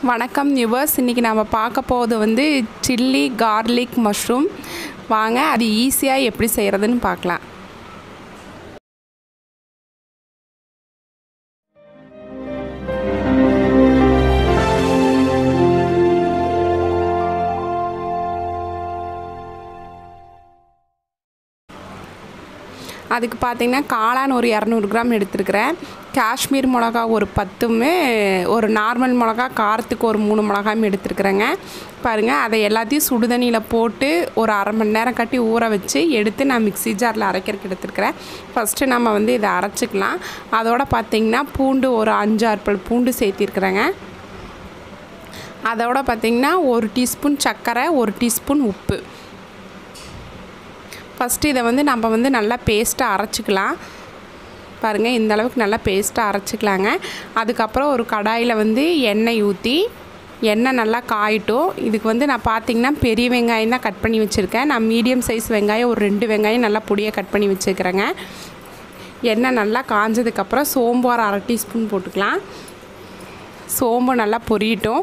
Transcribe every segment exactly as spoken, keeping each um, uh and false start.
வணக்கம் வியூவர்ஸ், இன்றைக்கி நம்ம பார்க்க போகிறது வந்து சில்லி கார்லிக் மஷ்ரூம். வாங்க அது ஈஸியாக எப்படி செய்கிறதுன்னு பார்க்கலாம். அதுக்கு பார்த்திங்கன்னா காளான் ஒரு இரநூறு கிராம் எடுத்துருக்கிறேன். காஷ்மீர் மிளகா ஒரு பத்துமே, ஒரு நார்மல் மிளகா காரத்துக்கு ஒரு மூணு மிளகாயும் எடுத்துருக்குறேங்க. பாருங்கள், அதை எல்லாத்தையும் சுடுதண்ணியில் போட்டு ஒரு அரை மணி நேரம் கட்டி ஊற வச்சு எடுத்து நான் மிக்ஸி ஜாரில் அரைக்கிறதுக்கு எடுத்துருக்கிறேன். ஃபஸ்ட்டு நம்ம வந்து இதை அரைச்சிக்கலாம். அதோடு பார்த்திங்கன்னா பூண்டு ஒரு அஞ்சாறு பல் பூண்டு சேர்த்திருக்கிறேங்க. அதோட பார்த்திங்கன்னா ஒரு டீஸ்பூன் சர்க்கரை, ஒரு டீஸ்பூன் உப்பு. ஃபஸ்ட்டு இதை வந்து நம்ம வந்து நல்லா பேஸ்ட்டாக அரைச்சிக்கலாம். பாருங்கள், இந்த அளவுக்கு நல்லா பேஸ்ட்டாக அரைச்சிக்கலாங்க. அதுக்கப்புறம் ஒரு கடாயில் வந்து எண்ணெய் ஊற்றி எண்ணெய் நல்லா காயிட்டும். இதுக்கு வந்து நான் பார்த்திங்கன்னா பெரிய வெங்காயம் தான் கட் பண்ணி வச்சுருக்கேன். நான் மீடியம் சைஸ் வெங்காயம் ஒரு ரெண்டு வெங்காயம் நல்லா பொடியாக கட் பண்ணி வச்சுருக்கிறேங்க. எண்ணெய் நல்லா காஞ்சதுக்கப்புறம் சோம்பு ஒரு அரை டீஸ்பூன் போட்டுக்கலாம். சோம்பு நல்லா பொரியட்டும்.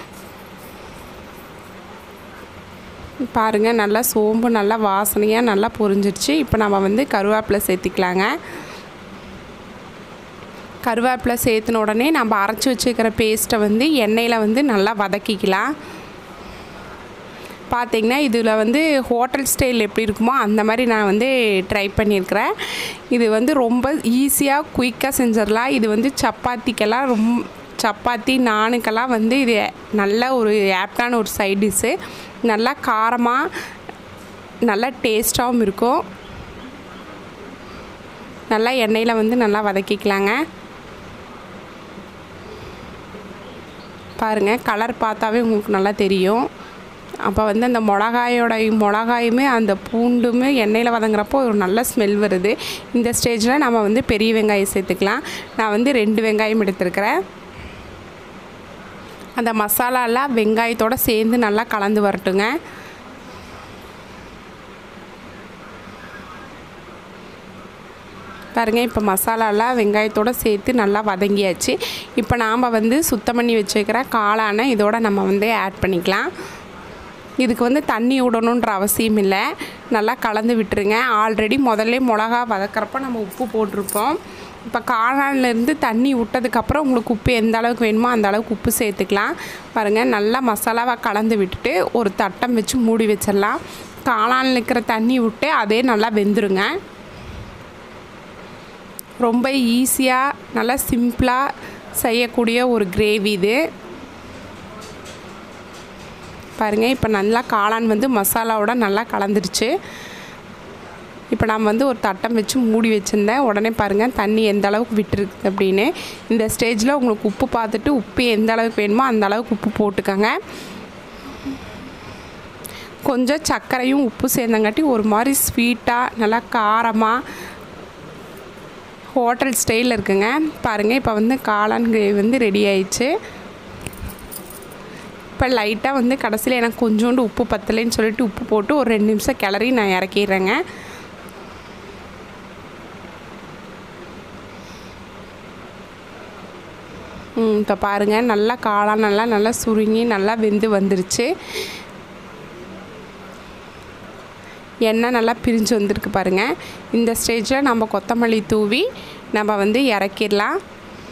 பாருங்கள், நல்லா சோம்பு நல்லா வாசனையாக நல்லா பொரிஞ்சிடுச்சு. இப்போ நம்ம வந்து கருவேப்பிலை சேர்த்திக்கலாங்க. கருவேப்பிலை சேர்த்துன உடனே நம்ம அரைச்சி வச்சுக்கிற பேஸ்ட்டை வந்து எண்ணெயில் வந்து நல்லா வதக்கிக்கலாம். பார்த்திங்கன்னா இதில் வந்து ஹோட்டல் ஸ்டைல் எப்படி இருக்குமோ அந்த மாதிரி நான் வந்து ட்ரை பண்ணியிருக்கிறேன். இது வந்து ரொம்ப ஈஸியாக குயிக்காக செஞ்சிடலாம். இது வந்து சப்பாத்திக்கெல்லாம் ரொம்ப சப்பாத்தி நானுக்கெல்லாம் வந்து இது நல்ல ஒரு ஆப்டான ஒரு சைட் டிஷ்ஷு. நல்லா காரமாக நல்லா டேஸ்ட்டாகவும் இருக்கும். நல்லா எண்ணெயில் வந்து நல்லா வதக்கிக்கலாங்க. பாருங்கள், கலர் பார்த்தாவே உங்களுக்கு நல்லா தெரியும். அப்போ வந்து அந்த மிளகாயோட மிளகாயுமே அந்த பூண்டுமே எண்ணெயில் வதங்குறப்போ ஒரு நல்ல ஸ்மெல் வருது. இந்த ஸ்டேஜில் நம்ம வந்து பெரிய வெங்காயம் சேர்த்துக்கலாம். நான் வந்து ரெண்டு வெங்காயம் எடுத்துருக்கிறேன். அந்த மசாலாலாம் வெங்காயத்தோடு சேர்ந்து நல்லா கலந்து வரட்டுங்க. பாருங்கள், இப்போ மசாலாலாம் வெங்காயத்தோடு சேர்த்து நல்லா வதங்கியாச்சு. இப்போ நாம் வந்து சுத்தம் பண்ணி வச்சுக்கிற காளானை இதோட நம்ம வந்து ஆட் பண்ணிக்கலாம். இதுக்கு வந்து தண்ணி விடணுன்ற அவசியம் இல்லை. நல்லா கலந்து விட்டுருங்க. ஆல்ரெடி முதல்ல மிளகா வதக்கிறப்போ நம்ம உப்பு போட்டிருப்போம். இப்போ காளான்லேருந்து தண்ணி விட்டதுக்கப்புறம் உங்களுக்கு உப்பு எந்த அளவுக்கு வேணுமோ அந்த அளவுக்கு உப்பு சேர்த்துக்கலாம். பாருங்கள், நல்லா மசாலாவை கலந்து விட்டுட்டு ஒரு தட்டம் வச்சு மூடி வச்சிடலாம். காளானில் இருக்கிற தண்ணி விட்டு அதே நல்லா வெந்துருங்க. ரொம்ப ஈஸியாக நல்லா சிம்பிளாக செய்யக்கூடிய ஒரு கிரேவி இது. பாருங்கள், இப்போ நல்லா காளான் வந்து மசாலாவோட நல்லா கலந்துருச்சு. இப்போ நான் வந்து ஒரு தட்டம் வச்சு மூடி வச்சுருந்தேன். உடனே பாருங்கள் தண்ணி எந்த அளவுக்கு விட்டுருக்கு அப்படின்னு. இந்த ஸ்டேஜில் உங்களுக்கு உப்பு பார்த்துட்டு உப்பு எந்த அளவுக்கு வேணுமோ அந்த அளவுக்கு உப்பு போட்டுக்கோங்க. கொஞ்சம் சர்க்கரையும் உப்பு சேர்ந்தங்காட்டி ஒரு மாதிரி ஸ்வீட்டாக நல்லா காரமாக ஹோட்டல் ஸ்டைலில் இருக்குங்க. பாருங்கள், இப்போ வந்து காளான் கிரேவி வந்து ரெடி ஆயிடுச்சு. இப்போ லைட்டாக வந்து கடைசியில் எனக்கு கொஞ்சோண்டு உப்பு பத்தலைன்னு சொல்லிட்டு உப்பு போட்டு ஒரு ரெண்டு நிமிஷம் கிளறி நான் இறக்கிடுறேங்க. இப்போ பாருங்கள், நல்லா காளான் நல்லா நல்லா சுருங்கி நல்லா வெந்து வந்துருச்சு. எண்ணெய் நல்லா பிரிஞ்சு வந்திருக்கு பாருங்கள். இந்த ஸ்டேஜில் நம்ம கொத்தமல்லி தூவி நம்ம வந்து இறக்கிடலாம்.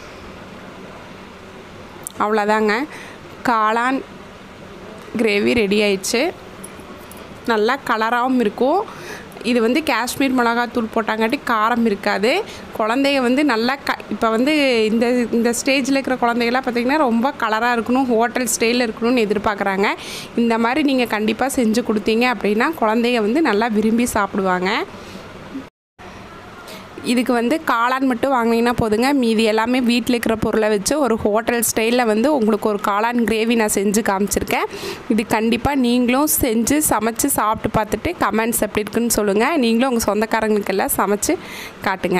அவ்வளோதாங்க, காளான் கிரேவி ரெடி ஆயிடுச்சு. நல்லா கலராகவும் இருக்கும். இது வந்து காஷ்மீர் மிளகாத்தூள் போட்டாங்காட்டி காரம் இருக்காது. குழந்தைங்க வந்து நல்லா க இப்போ வந்து இந்த இந்த ஸ்டேஜில் இருக்கிற குழந்தைகள்லாம் பார்த்திங்கன்னா ரொம்ப கலராக இருக்கணும், ஹோட்டல் ஸ்டைலில் இருக்கணும்னு எதிர்பார்க்குறாங்க. இந்த மாதிரி நீங்கள் கண்டிப்பாக செஞ்சு கொடுத்தீங்க அப்படின்னா குழந்தைங்க வந்து நல்லா விரும்பி சாப்பிடுவாங்க. இதுக்கு வந்து காளான் மட்டும் வாங்கினீங்கன்னா போதுங்க. மீதி எல்லாமே வீட்டில் இருக்கிற பொருளை வச்சு ஒரு ஹோட்டல் ஸ்டைலில் வந்து உங்களுக்கு ஒரு காளான் கிரேவி நான் செஞ்சு காமிச்சிருக்கேன். இது கண்டிப்பாக நீங்களும் செஞ்சு சமைச்சு சாப்பிட்டு பார்த்துட்டு கமெண்ட்ஸ் எப்படி இருக்குன்னு சொல்லுங்கள். நீங்களும் உங்கள் சொந்தக்காரங்களுக்கெல்லாம் சமைச்சு காட்டுங்க.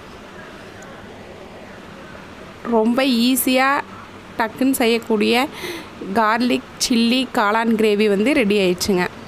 ரொம்ப ஈஸியாக டக்குன்னு செய்யக்கூடிய கார்லிக் சில்லி காளான் கிரேவி வந்து ரெடி ஆயிடுச்சுங்க.